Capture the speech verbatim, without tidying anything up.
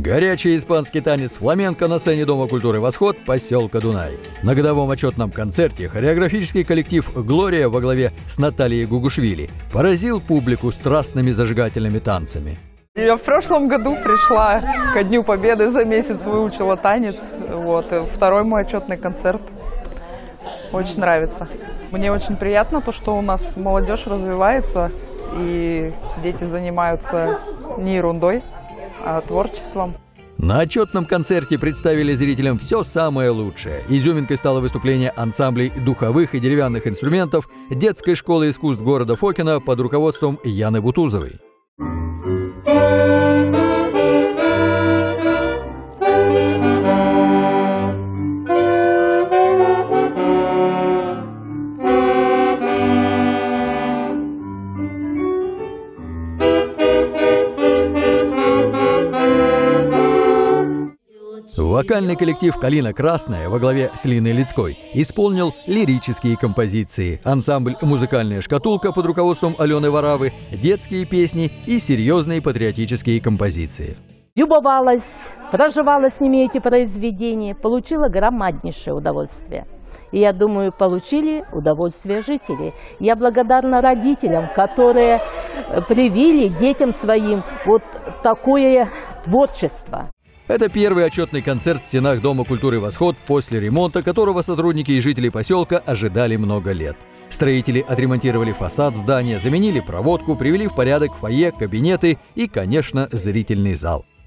Горячий испанский танец фламенко на сцене Дома культуры «Восход» поселка Дунай. На годовом отчетном концерте хореографический коллектив «Глория» во главе с Натальей Гугушвили поразил публику страстными зажигательными танцами. Я в прошлом году пришла ко Дню Победы, за месяц выучила танец. Вот. Второй мой отчетный концерт. Очень нравится. Мне очень приятно то, что у нас молодежь развивается, и дети занимаются не ерундой, а творчеством. На отчетном концерте представили зрителям все самое лучшее. Изюминкой стало выступление ансамблей духовых и деревянных инструментов детской школы искусств города Фокино под руководством Яны Бутузовой. Вокальный коллектив «Калина Красная» во главе с Линой Лицкой исполнил лирические композиции, ансамбль «Музыкальная шкатулка» под руководством Алены Варавы, детские песни и серьезные патриотические композиции. Любовалась, проживала с ними эти произведения, получила громаднейшее удовольствие. И я думаю, получили удовольствие жители. Я благодарна родителям, которые привили детям своим вот такое творчество. Это первый отчетный концерт в стенах Дома культуры «Восход» после ремонта, которого сотрудники и жители поселка ожидали много лет. Строители отремонтировали фасад здания, заменили проводку, привели в порядок фойе, кабинеты и, конечно, зрительный зал.